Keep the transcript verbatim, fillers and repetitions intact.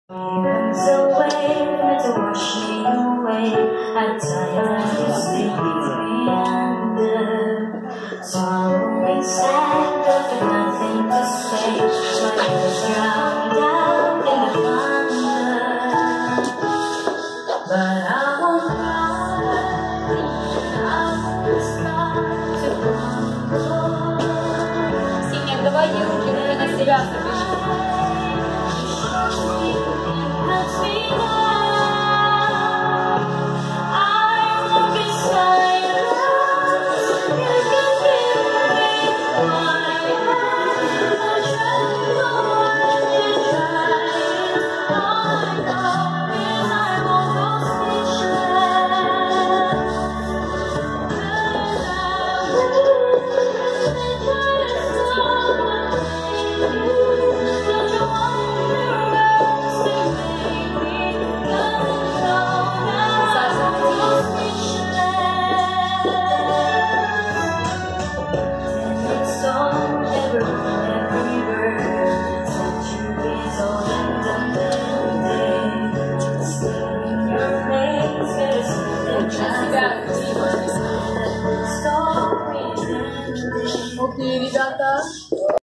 Demons away, meant to wash me away. At times you sleep me under. Swallowing sand, but with nothing to say. My ears drowned out in the thunder. But I won't cry, I won't start to crumble. Синяя, давай я руки на себя запишу. Just